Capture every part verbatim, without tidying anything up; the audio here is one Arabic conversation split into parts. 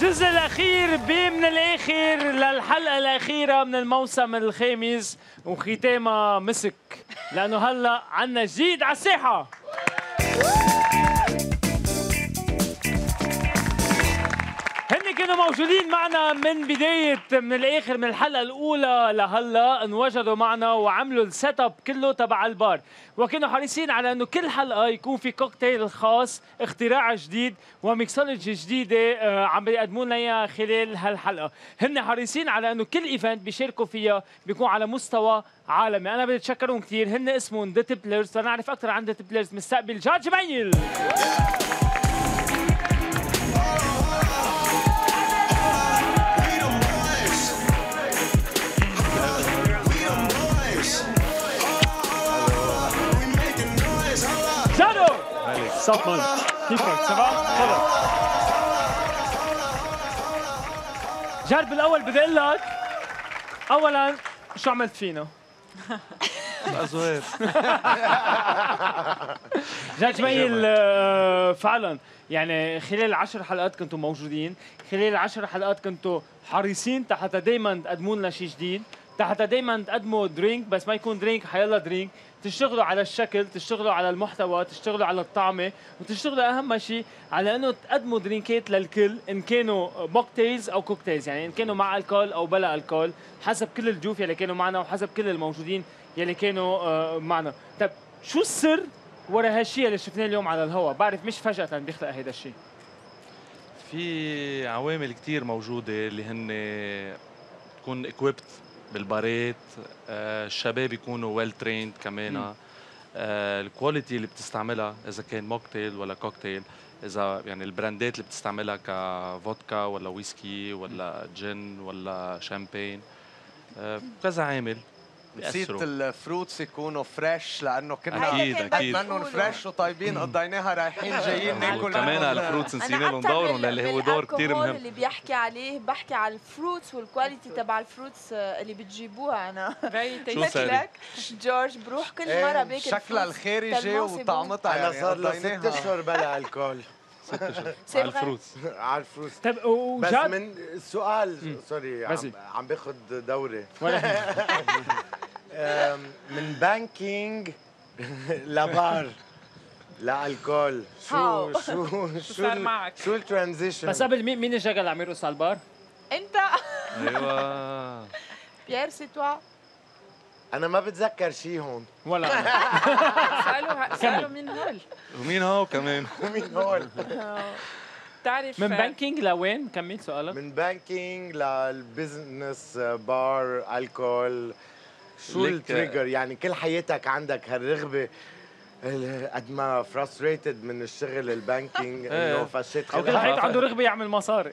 الجزء الأخير من الآخر للحلقة الأخيرة من الموسم الخامس وختامها مسك لأنه هلا عنا جديد على الساحة. هن كانوا موجودين معنا من بداية من الآخر من الحلقة الأولى لهلا، انوجدوا معنا وعملوا السيت اب كله تبع البار، وكانوا حريصين على انه كل حلقة يكون في كوكتيل خاص، اختراع جديد وميكسولوجي جديدة آه عم بيقدموا لنا اياها خلال هالحلقة. هن حريصين على انه كل ايفنت بيشاركوا فيها بيكون على مستوى عالمي. انا بدي اتشكرهم كثير. هن اسمهم ذا تبلرز. لنعرف اكثر عن ذا تبلرز مستقبل جاد جميل. صفن كيفك؟ تمام؟ تفضل. جاد، بالاول بدي اقول لك اولا شو عملت فينا؟ الازواج. جاد جميل فعلا يعني خلال العشر حلقات كنتوا موجودين، خلال العشر حلقات كنتوا حريصين حتى دائما تقدموا لنا شيء جديد، حتى دائما تقدموا درينك، بس ما يكون درينك حيلا درينك، تشتغلوا على الشكل، تشتغلوا على المحتوى، تشتغلوا على الطعمه، وتشتغلوا اهم شيء على انه تقدموا درينكات للكل، ان كانوا موكتيلز او كوكتيلز، يعني ان كانوا مع الكول او بلا الكول، حسب كل الجوف يلي كانوا معنا وحسب كل الموجودين يلي كانوا معنا. طيب شو السر ورا هالشيء اللي شفناه اليوم على الهواء؟ بعرف مش فجأة بيخلق هيدا الشيء. في عوامل كتير موجودة اللي هن تكون اكويبت بالبارات، آه الشباب يكونوا ويل تريند كمان، آه الكواليتي اللي بتستعملها اذا كان موكتيل ولا كوكتيل، اذا يعني البراندات اللي بتستعملها كفودكا ولا ويسكي ولا جن ولا شامبين، آه كذا عامل. نسيت الفروتس يكونوا فريش لانه كنا اكيد اكيد منهم فريش وطيبين، قضيناها رايحين جايين ناكل كمان الفروتس نسينا لهم دورهم اللي هو دور كثير مهم. اللي بيحكي عليه بحكي على الفروتس والكواليتي تبع الفروتس اللي بتجيبوها. انا لك جورج بروح كل مره باكل شكلها الخارجي وطعمتها، انا صار له ست اشهر بلا الكول. ست اشهر على الفروتس على الفروتس. طيب بس من السؤال سوري عم, عم باخذ دوري من بانكينج لبار لالكول، شو شو شو شو الترانزيشن؟ بس قبل مين مين الجا اللي عم يرقص على البار؟ انت. ايوه بيير سي توا. انا ما بتذكر شيء هون ولا سألوا سألوا مين هول؟ ومين هو كمان؟ ومين هول؟ بتعرف من بانكينج لوين؟ كمل سؤالك. من بانكينج للبزنس بار الكول، شو التريجر؟ يعني كل حياتك عندك هالرغبه قد ما فرستريتد من الشغل البانكينج انه فشيت كل حياته عنده رغبه يعمل مصاري.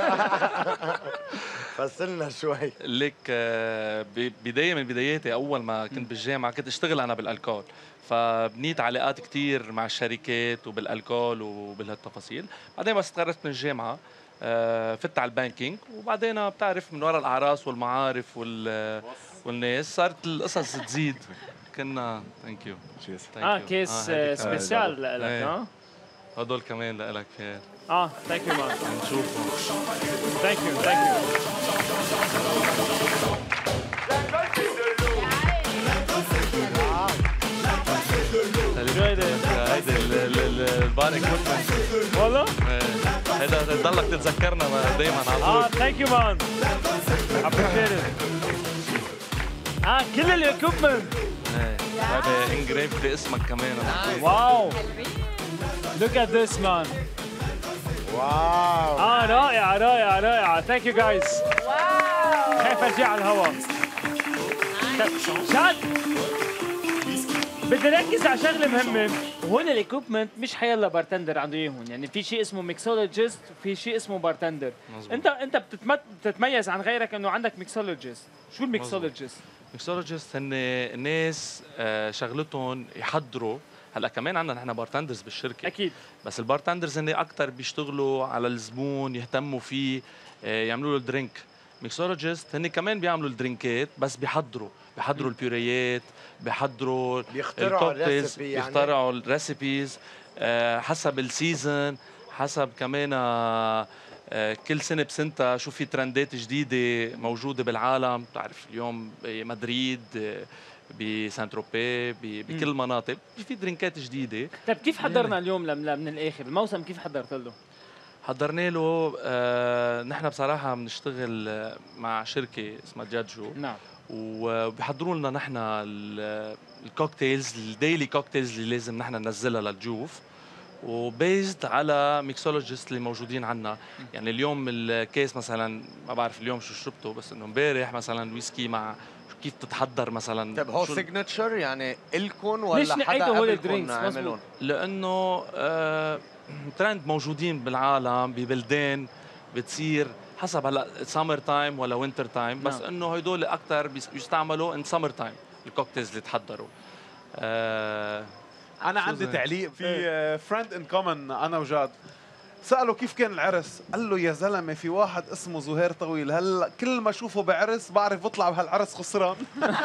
فصلنا شوي. ليك بدايه من بداياتي اول ما كنت بالجامعه كنت اشتغل انا بالالكول، فبنيت علاقات كتير مع الشركات وبالالكول وبهالتفاصيل. بعدين بس تخرجت من الجامعه فت على البانكينج، وبعدين بتعرف من وراء الاعراس والمعارف والناس صارت القصص تزيد. كنا ثانك يو. اه كيس سبيسيال لك. اه هدول كمان لك خير. اه ثانك يو مان. نشوفهم. ثانك يو ثانك يو. هيدا البار اكويبمنت والله؟ هيدا ضلك تتذكرنا دايما على طول. اه ثانك يو مان. ابريشيت. اه كل الاكويبمنت هذا انجريف باسمك كمان. واو look at this man. واو اه رائعة رائعة رائعة. ثانك يو جايز. واو خايف ارجع على الهواء. جاد بدي ركز على شغله مهمه، وهون الايكوبمنت مش حيلا بارتندر عنده اياهم، يعني في شيء اسمه ميكسولوجيست وفي شيء اسمه بارتندر. انت انت بتتميز عن غيرك انه عندك ميكسولوجيست. شو الميكسولوجيست؟ ميكسولوجيست هن ناس شغلتهم يحضروا. هلا كمان عندنا نحن بارتندرز بالشركه اكيد، بس البارتندرز هن اكثر بيشتغلوا على الزبون، يهتموا فيه، يعملوا له الدرينك. ميكسولوجيست هن كمان بيعملوا الدرينكات بس بيحضروا بيحضروا البيوريات، بيحضروا بيخترعوا الريسبي، يعني بيخترعوا الريسبيز حسب السيزون، حسب كمان كل سنه بسنتها شو في ترندات جديده موجوده بالعالم. بتعرف اليوم بمدريد، بسان تروبي، بكل المناطق في درينكات جديده. طيب كيف حضرنا اليوم من الاخر الموسم؟ كيف حضرت له؟ حضرنا له آه نحن بصراحه بنشتغل مع شركه اسمها جادجو. نعم. وبيحضروا لنا نحن الكوكتيلز، الديلي كوكتيلز اللي لازم نحن ننزلها للجوف، وبيزد على ميكسولوجيست اللي موجودين عنا. يعني اليوم الكيس مثلا ما بعرف اليوم شو شربته، بس انه امبارح مثلا ويسكي مع كيف تتحضر مثلا. طيب هو سيجنتشر يعني الكم ولا ليش حدا قبلكم عملهم؟ لانه آه ترند موجودين بالعالم ببلدان بتصير حسب هلا سامر تايم ولا وينتر تايم، بس نعم. انه هدول اكثر بيستعملوا ان سامر تايم الكوكتيلز اللي تحضروا. آه انا عندي تعليق في فريند ان كومن انا وجاد. سأله كيف كان العرس؟ قال له يا زلمه في واحد اسمه زهير طويل، هلا كل ما اشوفه بعرس بعرف بطلع بهالعرس خسران.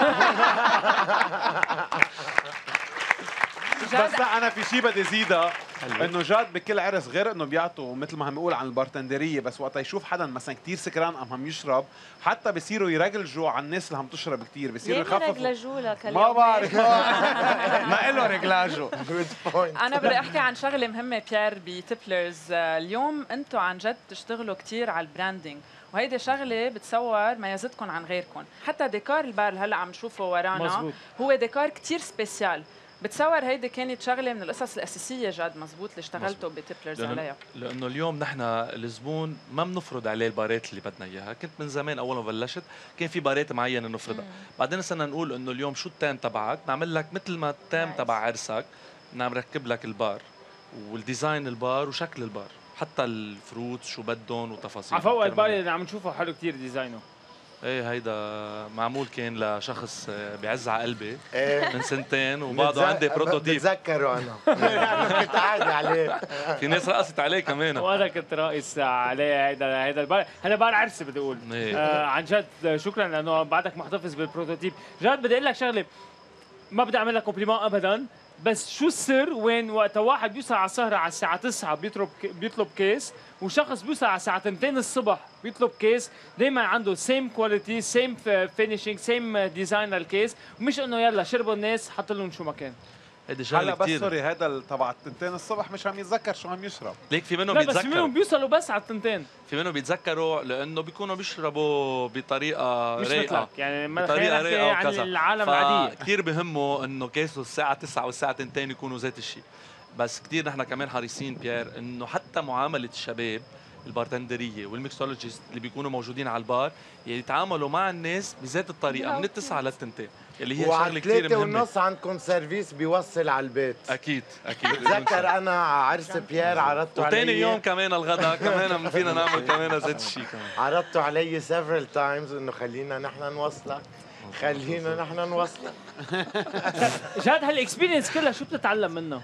بس لا انا في شيء بدي زيدها، انه جاد بكل عرس غير انه بيعطوا مثل ما عم بيقول عن البارتندريه، بس وقت يشوف حدا مثلا كثير سكران ام عم يشرب حتى بيصيروا يرجلجوا على الناس اللي عم تشرب كثير، بيصيروا يخففوا. يرجلجوا لك ما بعرف ما له رجلاجو. انا بدي احكي عن شغله مهمه بيير بتيبلرز. اليوم انتم عن جد تشتغلوا كثير على البراندنج، وهيدي شغله بتصور ميزتكم عن غيركم. حتى ديكور البار هلا عم نشوفه ورانا مزبوط. هو ديكور كثير سبيسيال. بتصور هيدي كانت شغله من القصص الاساسيه جد مزبوط اللي اشتغلتوا بتيبلرز عليها. لانه اليوم نحن الزبون ما بنفرض عليه البارات اللي بدنا اياها. كنت من زمان اول ما بلشت كان في بارات معينه نفرضها، بعدين صرنا نقول انه اليوم شو التيم تبعك، نعمل لك مثل ما التيم تبع عرسك، بدنا نركب لك البار والديزاين البار وشكل البار، حتى الفروت شو بدهم وتفاصيل. عفوا البار اللي عم نشوفه حلو كثير ديزاينه. ايه هيدا معمول كان لشخص بيعز على قلبي إيه. من سنتين، وبعده عندي بروتوتيب بتذكره انا. انا كنت قاعد عليه. في ناس رقصت عليه كمان، وانا كنت راقص عليه. هيدا هيدا البار، هذا بار عرسي بدي اقول. إيه. آه عن جد شكرا لانه بعدك محتفظ بالبروتوتيب. جد بدي اقول لك شغله، ما بدي اعمل لك كومبليمون ابدا، بس شو السر وين وقت واحد بيوصل على السهره على الساعه تسعة بيطلب بيطلب كيس، وشخص بيوصل على الساعه اثنين الصبح بيطلب كيس، دائما عنده سيم كواليتي سيم فينيشينج سيم ديزاين للكيس، ومش انه يلا شربوا الناس حط لهم شو ما كان. هيدي شغله هلا بس كتير. سوري هذا تبع التنتين الصبح مش عم يتذكر شو عم يشرب. ليك في منهم لا بيتذكروا، بس في منهم بيوصلوا بس على التنتين، في منهم بيتذكروا لانه بيكونوا بيشربوا بطريقه مش رايقه، مثلك يعني ما بطريقه رايقه عن وكذا. العالم العاديه. كثير بهمه انه كيسه الساعه تسعة والساعه اثنين يكونوا ذات الشيء. بس كثير نحن كمان حريصين بيير انه حتى معامله الشباب البارتندريه والميكسولوجيست اللي بيكونوا موجودين على البار يتعاملوا مع الناس بذات الطريقه من التسعة للتنتين، اللي هي شغله كثير مهمه. ونص عندكم سيرفيس بيوصل على البيت. اكيد اكيد. بتذكر انا عرس بيير عرضته علي، وثاني يوم كمان الغداء كمان فينا نعمل كمان ذات الشيء كمان. عرضته علي several times انه خلينا نحن نوصلك، خلينا نحن نوصلك. جاد هالاكسبيرينس كلها شو بتتعلم منها؟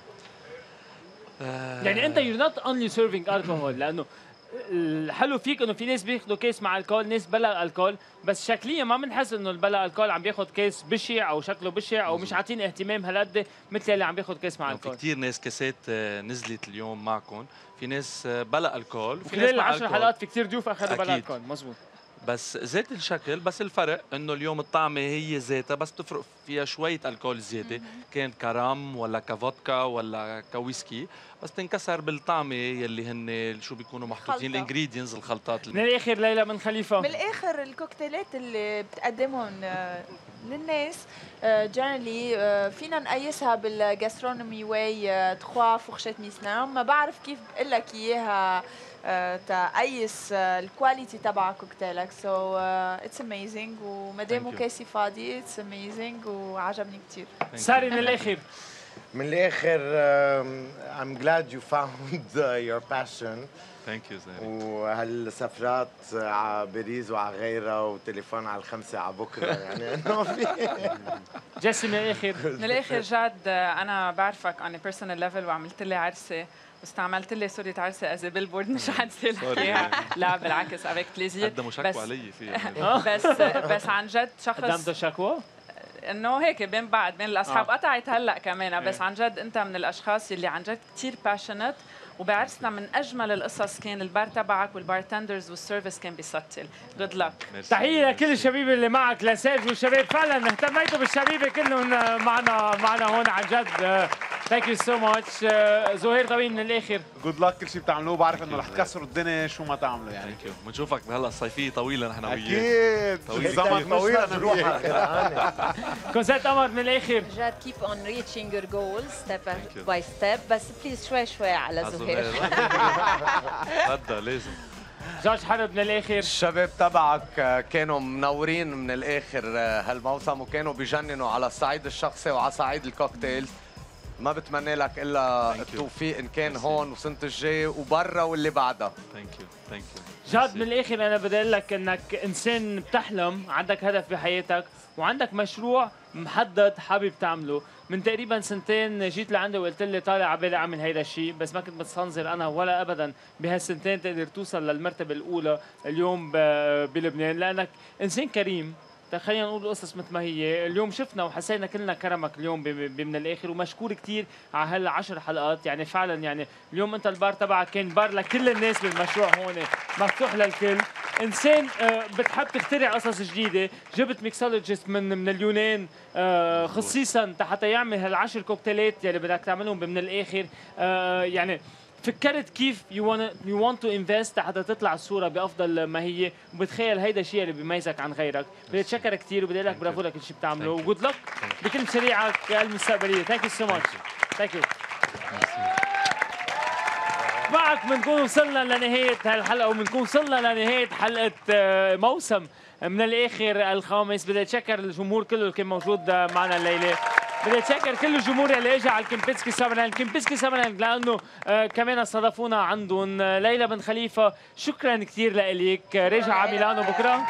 يعني انت you're not only serving alcohol، لانه الحلو فيك انه في ناس بياخذوا كيس مع الكول، ناس بلا الكول، بس شكليا ما بنحس انه البلا الكول عم بياخذ كيس بشع او شكله بشع او مش عاطين اهتمام هالقد مثل اللي عم بياخذ كيس مع الكول. في كثير ناس كاسات نزلت اليوم معكم، في ناس بلا الكول، في ناس مع العشر حلقات في كثير ضيوف اخذوا بلا الكول. مزبوط. بس ذات الشكل، بس الفرق انه اليوم الطعمه هي ذاتها، بس تفرق فيها شويه الكول زياده، كان كرام ولا كفودكا ولا كويسكي، بس تنكسر بالطعمه يلي هن شو بيكونوا محطوطين الانجريدينتس الخلطات. من الاخر ليلى من خليفه، من الاخر الكوكتيلات اللي بتقدمهم للناس جنرالي فينا نقيسها بالجاسترونومي واي ثلاثة فورشيت ميسلان. ما بعرف كيف بقول لك اياها تقيس الكواليتي تبع كوكتيلك. سو اتس اميزنج، ومادام كاسي فاضي اتس اميزنج وعجبني كثير. ساري من الاخر من الاخر um, I'm glad you found uh, your passion. ثانك يو ساري. وهالسفرات على باريس وعلى غيرها وتليفون على الخمسة على بكره يعني انه في. جيسي من الاخر من الاخر جاد انا بعرفك on a personal level وعملت لي عرسه واستعملت لي صورة عرسه از بيلبورد، مش حنسى لك اياها. لا بالعكس افيك بليزير. قدموا شكوى علي فيها. بس بس عن جد شخص قدمت شكوى انه هيك بين بعض بين الاصحاب. آه. قطعت هلا كمان. بس عن جد انت من الاشخاص اللي عن جد كثير باشنت وبعرسنا من اجمل القصص كان البار تبعك والبارتندرز والسيرفيس كان بيسطل. جود لك. تحيه لكل الشبيبه اللي معك لسيرج والشباب، فعلا اهتميتوا بالشبيبه كلهم معنا معنا هون عن جد. ثانك يو سو ماتش. زهير طويل من الاخر، جود لك كل شيء بتعملوه، بعرف انه رح تكسروا الدنيا شو ما تعملوا يعني. ثانك يو، بنشوفك بهلا الصيفيه طويله نحن وياك. اكيد الزمن طويل انا طويله. كونسات قمر من الاخر. جاد keep on reaching your goals step by step، بس بليز شوي شوي على زهير. بدها لازم. جورج حرب من الاخر. الشباب تبعك كانوا منورين من الاخر هالموسم، وكانوا بيجننوا على الصعيد الشخصي وعلى صعيد الكوكتيلز. ما بتمنى لك الا التوفيق ان كان هون وسنه الجاي وبرا واللي بعدها. ثانك يو ثانك يو. جاد من الاخر انا بدي اقول لك انك انسان بتحلم، عندك هدف بحياتك وعندك مشروع محدد حابب تعمله. من تقريبا سنتين جيت لعندي وقلت لي طالع على بالي اعمل هيدا الشيء، بس ما كنت مستنظر انا ولا ابدا بهالسنتين تقدر توصل للمرتبه الاولى اليوم بلبنان، لانك انسان كريم. خلينا نقول القصص مثل ما هي. اليوم شفنا وحسينا كلنا كرمك اليوم من الاخر، ومشكور كثير على هالعشر حلقات. يعني فعلا يعني اليوم انت البار تبعك كان بار لكل الناس بالمشروع هون، مفتوح للكل. انسان بتحب تخترع قصص جديده، جبت ميكسولوجيست من من اليونان خصيصا حتى يعمل هالعشر كوكتيلات يلي بدك تعملهم من الاخر. يعني فكرت كيف يو وانت يو وانت تو انفست حتى تطلع الصوره بافضل ما هي، وبتخيل هيدا الشيء اللي بيميزك عن غيرك. بدي اتشكرك كثير وبدي لك برافو لك كل شيء بتعمله، وجود لك بكل مشاريعك المستقبليه. ثانك يو سو ماتش. ثانك يو. معك بنكون وصلنا لنهايه هالحلقه، وبنكون وصلنا لنهايه حلقه موسم من الاخر الخامس. بدي اتشكر الجمهور كله اللي كان موجود معنا الليله. بدي اتشكر كل الجمهور اللي اجى على الكمبيسكي سامرلاند. كمبيسكي سامرلاند لانه آه كمان استضافونا عندهم. ليلى بن خليفه شكرا كثير لك. راجع على ميلانو بكره.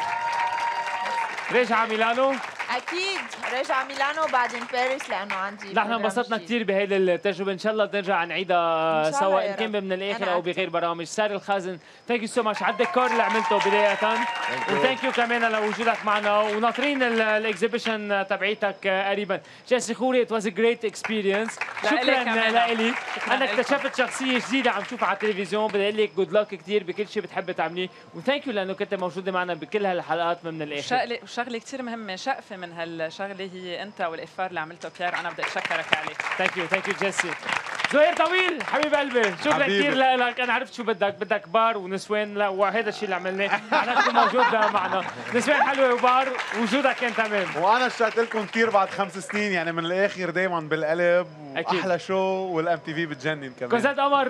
راجع على ميلانو اكيد. راجع ميلانو بعدين باريس لانه عندي. نحن انبسطنا كثير بهيدي التجربه، ان شاء الله نرجع نعيدها سوا ان كان من الاخر او بغير برامج. ساري الخازن ثانك يو سو ماتش على الديكور اللي عملته بدايه، وثانك يو كمان لوجودك معنا، وناطرين الاكزيبيشن تبعيتك قريبا. جيسي خوري ات واز ا جريت اكسبيرينس. شكرا لك انا اكتشفت شخصيه جديده عم شوفها على التلفزيون. بدي اقول لك جود لك كثير بكل شيء بتحبي تعمليه، وثانك يو لانه كنت موجوده معنا بكل هالحلقات من الاخر. شغله شغله كثير مهمه، شقفه من هالشغله هي انت والافار اللي عملته بيير، انا بدي اتشكرك عليه. ثانك يو ثانك يو جيسي. زهير طويل حبيب قلبي شكرا كثير لك. انا عرفت شو بدك، بدك بار ونسوان، لا وهذا الشيء اللي عملناه. انا تكون موجود معنا، نسوان حلوه وبار، وجودك كان تمام. وانا اشتقت لكم كثير بعد خمس سنين، يعني من الاخر دائما بالقلب واحلى شو، والام تي في بتجنن كمان. كونسات قمر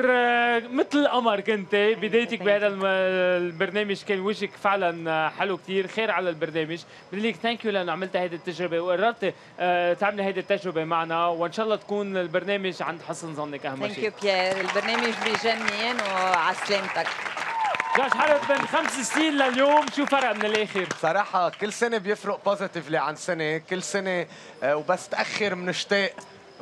مثل قمر كنت بدايتك بهذا البرنامج، كان وجهك فعلا حلو كثير. خير على البرنامج. بدي لك ثانك يو لانه عملت هيدي التجربه وقررت تعملي هيدي التجربه معنا، وان شاء الله تكون البرنامج عند حسن ظنك. اهم شيء. ثانك يو بيير، البرنامج بيجنن وعلى سلامتك. جورج حرب من خمس سنين لليوم شو فرق من الاخر؟ صراحة كل سنة بيفرق بوزيتيفلي عن سنة، كل سنة وبس تأخر بنشتاق،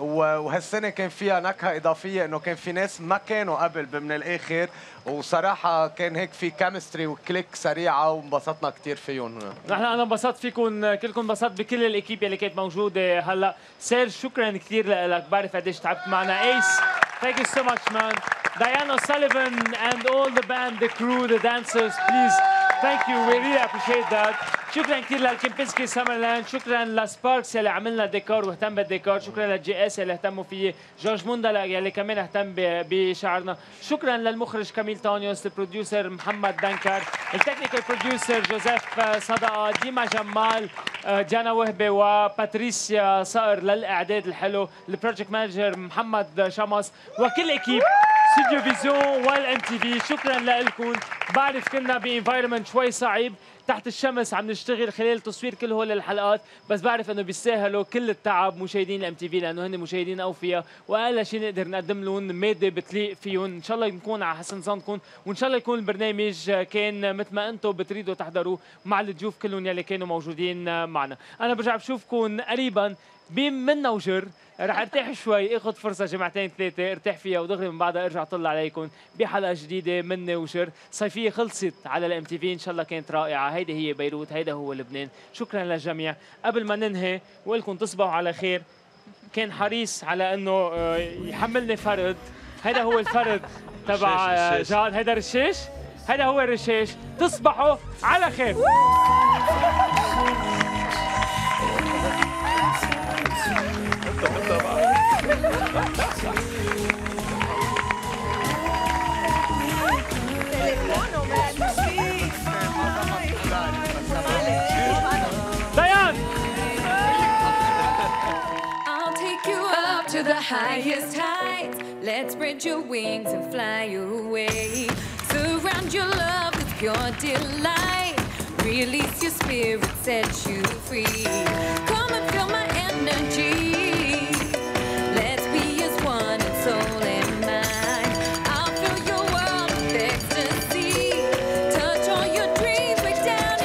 وهالسنة كان فيها نكهة إضافية إنه كان في ناس ما كانوا قبل من الآخر، وصراحة كان هيك في كيمستري وكليك سريعة وانبسطنا كثير فيهم. نحن أنا انبسطت فيكم كلكم، انبسطت بكل الإكيب اللي كانت موجودة هلا. سير شكرا كثير لك، بعرف قديش تعبت معنا. ايس thank you so much man. Diana Sullivan and all the band, the crew, the dancers, please thank you, we really appreciate that. شكرا كثير للكمبيسكي سامرلاند، شكرا لسباركس اللي عملنا ديكور واهتم بالديكور، شكرا للجي اس اللي اهتموا فيه، جورج موندلا اللي كمان اهتم بشعرنا، شكرا للمخرج كميل تونيوس، البروديوسر محمد دنكر، التكنيكال بروديوسر جوزيف صدقه، ديما جمال، جانا وهبه وباتريسيا صقر للاعداد الحلو، البروجكت مانجر محمد شمس، وكل اكيب استوديو فيزيون والام تي في. شكرا لكم. بعرف كنا بانفايرمنت شوي صعب تحت الشمس عم نشتغل خلال تصوير كل هول الحلقات، بس بعرف انه بيستاهلوا كل التعب مشاهدين الام تي في، لانه هن مشاهدين اوفياء، واقل شيء نقدر نقدم لهم ماده بتليق فيهم. ان شاء الله نكون على حسن ظنكم، وان شاء الله يكون البرنامج كان مثل ما انتم بتريدوا تحضروه مع الضيوف كلهم يلي كانوا موجودين معنا. انا برجع بشوفكم قريبا بمنا وجر، رح ارتاح شوي، اخذ فرصه جمعتين ثلاثه ارتاح فيها، ودغري من بعدها ارجع طلع عليكم بحلقه جديده من وشر. صيفيه خلصت على الام تي في، ان شاء الله كانت رائعه. هيدي هي بيروت، هيدا هو لبنان. شكرا للجميع. قبل ما ننهي واقول لكم تصبحوا على خير، كان حريص على انه يحملني فرد، هيدا هو الفرد تبع رشاش. جاد. هيدا رشاش، هيدا هو الرشاش. تصبحوا على خير. ديان. I'll take you up to the highest heights. Let's spread your wings and fly away. Surround your love with pure delight. Release your spirit, set you free. Come and feel my energy. Let's be as one in soul and mind. I'll fill your world with ecstasy. Touch all your dreams way down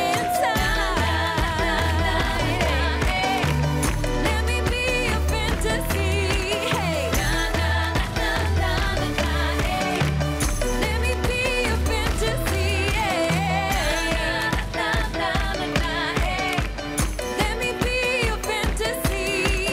inside. Let me be a fantasy. Hey, let me be a fantasy. Let me be a fantasy.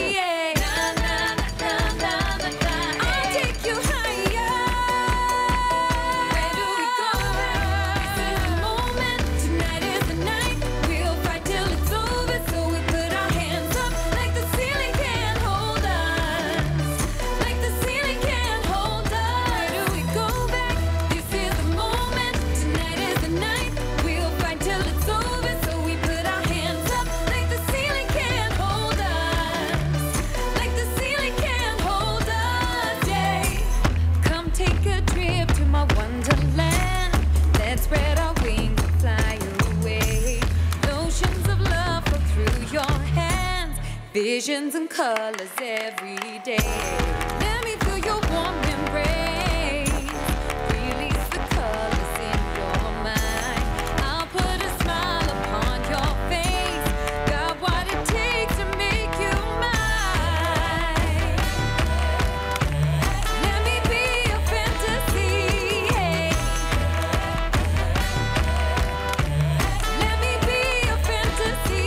I'll take you higher. Where do we go? This is the moment. Tonight is the night. We'll fight till it's over. So we put our hands up like the ceiling can't hold us. Like the ceiling can't hold us. Where do we go back? This is the moment. Tonight is the night. We'll fight till it's over. So we put our hands up like the ceiling can't hold us. Like the ceiling can't hold us. Yeah. Come take a trip to my wonderland. Let's spread our wings and fly away. Notions of love flow through your hands. Visions and colors every day. Let me feel your warm embrace. Release the colors in your mind. I'll put a smile upon your face. Got what it takes to make you mine. Let me be a fantasy. Let me be a fantasy.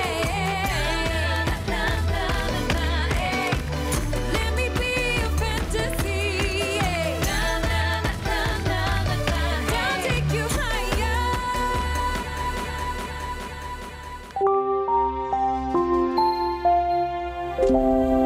Let me be a fantasy. I'll take you higher. Thank you.